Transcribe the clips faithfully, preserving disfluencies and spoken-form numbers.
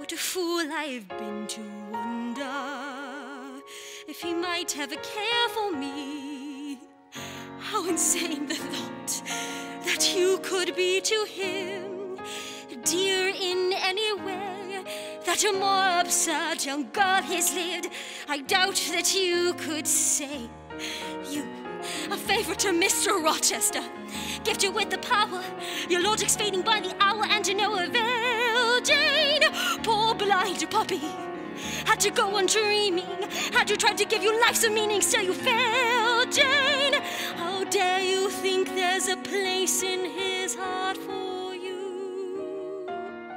What a fool I've been to wonder if he might have a care for me. How insane the thought that you could be to him dear in any way that a more absurd young girl has lived. I doubt that you could say you, a favourite to Mister Rochester, gifted with the power, your logic's fading by the hour, and to no avail. Jane, poor blind puppy, had to go on dreaming, had you tried to give you life some meaning, still you failed. Jane, how dare you think there's a place in his heart for you?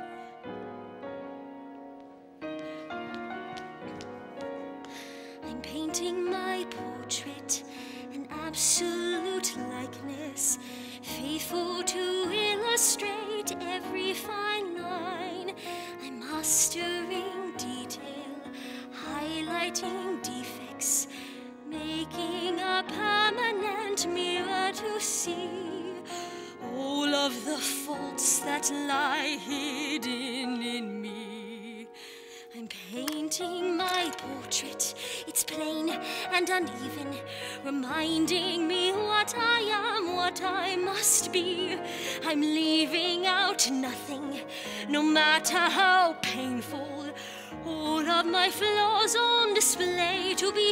I'm painting my portrait, an absolute likeness, faithful to illustrate every fine line. I'm mastering detail, highlighting defects, making a permanent mirror to see all of the faults that lie hidden in me. I'm painting my portrait, it's plain and uneven, reminding me what I am, what I must be. I'm leaving out nothing, no matter how painful, all of my flaws on display to be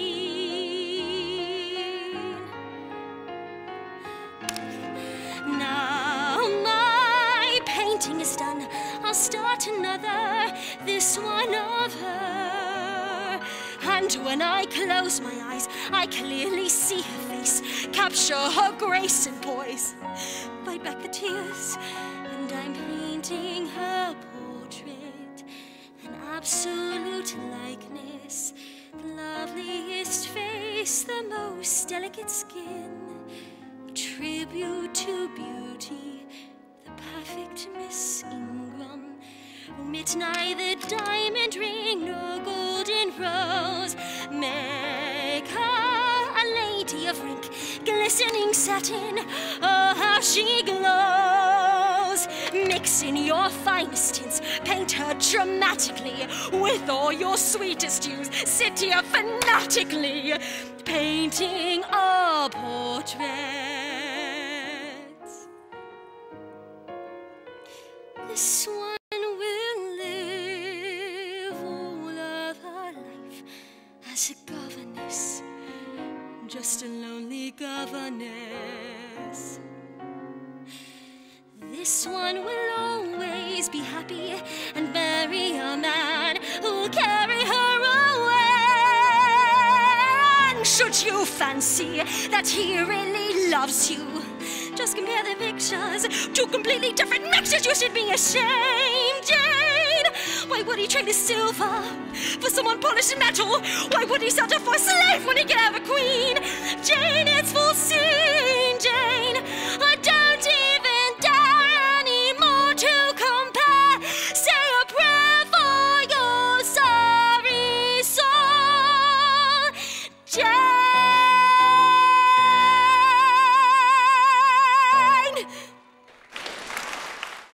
seen. Now my painting is done, I'll start another, this one of her. And when I close my eyes, I clearly see her face, capture her grace and poise, fight back the tears, and I'm painting her portrait, an absolute likeness, the loveliest face, the most delicate skin, a tribute to beauty, the perfect Miss Ingram. Omit neither diamond ring nor golden rose. Make her a lady of rank, glistening satin, oh how she glows. Mix in your finest tints, paint her dramatically with all your sweetest hues. Sit here fanatically, painting a portrait. This one as a governess, just a lonely governess. This one will always be happy and marry a man who'll carry her away. And should you fancy that he really loves you, just compare the pictures, two completely different mixtures. You should be ashamed, Jane. Why would he trade his silver for someone polished in metal? Why would he sell her for a slave when he could have a queen?